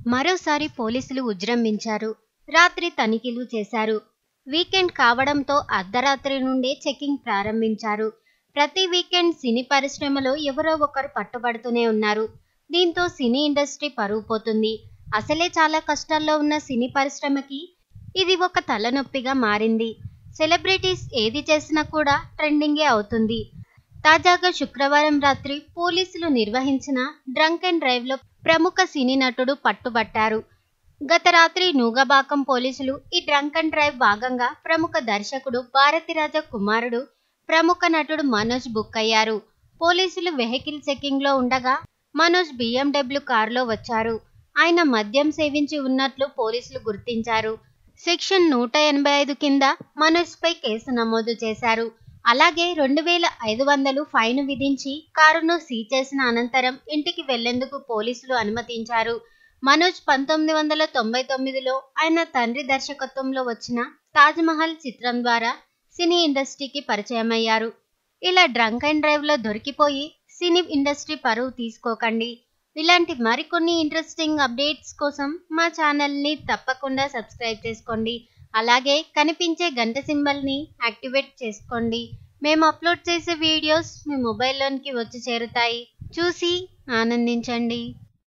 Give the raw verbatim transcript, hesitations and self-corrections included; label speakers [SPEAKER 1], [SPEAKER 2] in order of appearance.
[SPEAKER 1] మరోసారి పోలీసులు ఉజ్జంభించారు. రాత్రి తనిఖీలు చేశారు. వీకెండ్ కావడంతో అర్ధరాత్రి నుండే చెకింగ్ ప్రారంభించారు. ప్రతి వీకెండ్ సినీ పరిశ్రమలో ఎవరో ఒకరు పట్టుబడుతూనే ఉన్నారు. దీంతో సినీ ఇండస్ట్రీ పరువు పోతుంది. అసలే చాలా కష్టాల్లో ఉన్న సినీ పరిశ్రమకి ఇది ఒక తలనొప్పిగా మారింది. సెలబ్రిటీస్ ఏది చేసినా కూడా ట్రెండింగే అవుతుంది. తాజాగా శుక్రవారం రాత్రి పోలీసులు నిర్వహించిన డ్రంక్ అండ్ డ్రైవ్ లో ప్రముఖ సినీ నటుడు పట్టుబట్టారు. గత రాత్రి నూగబాకం పోలీసులు ఈ డ్రంక్ అండ్ డ్రైవ్ భాగంగా ప్రముఖ దర్శకుడు భారతిరాజ కుమారుడు ప్రముఖ నటుడు మనోజ్ బుక్ అయ్యారు. పోలీసులు వెహికల్ చెకింగ్ లో ఉండగా మనోజ్ బిఎండబ్ల్యూ కారులో వచ్చారు. ఆయన మద్యం సేవించి ఉన్నట్లు పోలీసులు గుర్తించారు. సెక్షన్ నూట ఎనభై ఐదు కింద మనోజ్ పై కేసు నమోదు చేశారు. అలాగే రెండు వేల ఐదు వందలు ఫైన్ విధించి కారును సీజ్ చేసిన అనంతరం ఇంటికి వెళ్లేందుకు పోలీసులు అనుమతించారు. మనోజ్ పంతొమ్మిది వందల తొంభై తొమ్మిదిలో ఆయన తండ్రి దర్శకత్వంలో వచ్చిన తాజ్ మహల్ చిత్రం ద్వారా సినీ ఇండస్ట్రీకి పరిచయమయ్యారు. ఇలా డ్రంక్ అండ్ డ్రైవ్ లో దొరికిపోయి సినీ ఇండస్ట్రీ పరువు తీసుకోకండి. ఇలాంటి మరికొన్ని ఇంట్రెస్టింగ్ అప్డేట్స్ కోసం మా ఛానల్ని తప్పకుండా సబ్స్క్రైబ్ చేసుకోండి. అలాగే కనిపించే గంట సింబల్ని యాక్టివేట్ చేసుకోండి. మేము అప్లోడ్ చేసే వీడియోస్ మీ మొబైల్లోనికి వచ్చి చేరుతాయి. చూసి ఆనందించండి.